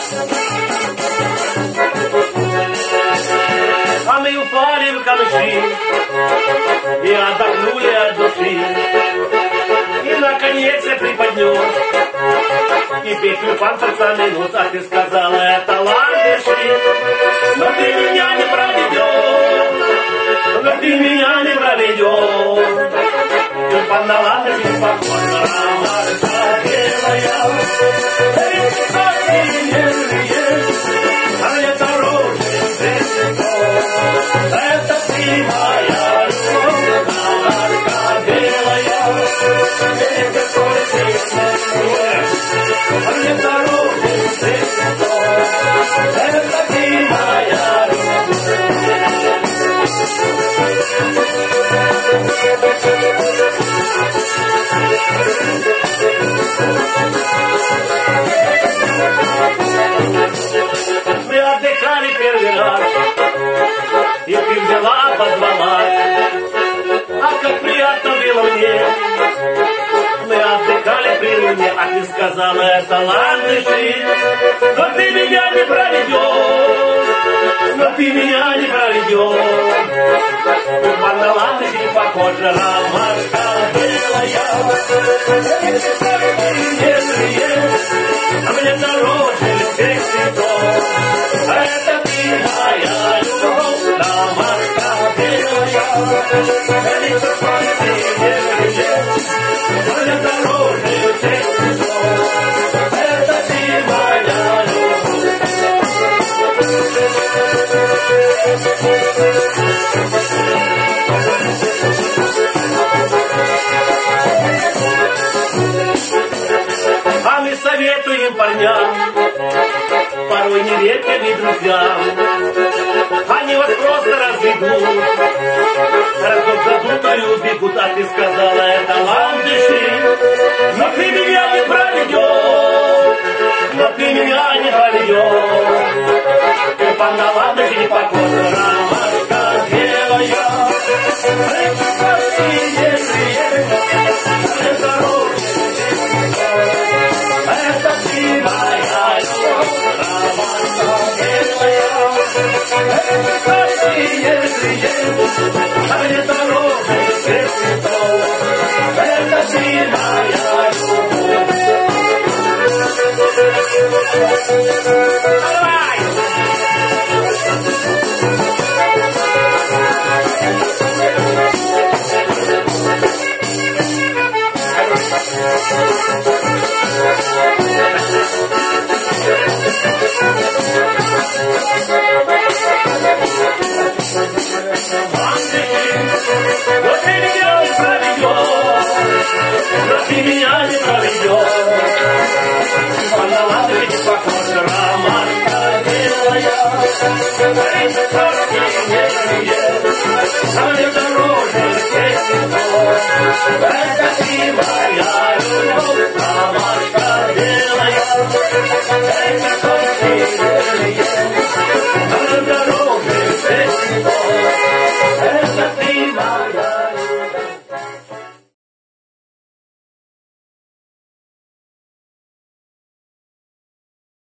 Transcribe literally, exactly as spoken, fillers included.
А мы упали в камыши и отдохнули от души. И наконец я приподнес и песню панцирцами нос, а ты сказала, это ландыши. Но ты меня не проведешь, но ты меня не проведешь. Тюльпан на ландыши похож на ромашка белая. Эй, цветочки нежные, а мне дороже цветов. Это ты моя любовь, ромашка белая. Эй, цветочки нежные, а мне дороже цветов. Это ты моя любовь. Мы отдыхали первый раз, и ты взяла, позвала. А как приятно было мне. Мы отдыхали при луне, а ты сказала, это ландыши. Но ты меня не проведешь, но ты меня не проведешь. Тюльпан на ландыши похож на ромашка белая. А мне дороже всех цветов. Это ты моя любовь, ромашка белая. Эй, цветочки нежные, а мне дороже всех цветов. Это ты моя любовь. А мы советуем парням, порой не верьте ни друзьям. Они вас просто разведут, разок задутую бегут, а ты сказала, это ландыши. Но ты меня не проведешь, но ты меня не проведешь. Тюльпан на ландыши не похож на ромашка белая. Эй, цветочки нежные, а дороже. Это ты моя любовь, ромашка белая. Эй, цветочки нежные, а мне дороже всех цветов. Это ты моя любовь. Давай! Но ты меня не проведешь. Тюльпан на ландыши похож на ромашка белая. Эй, цветочки нежные, а мне дороже всех цветов.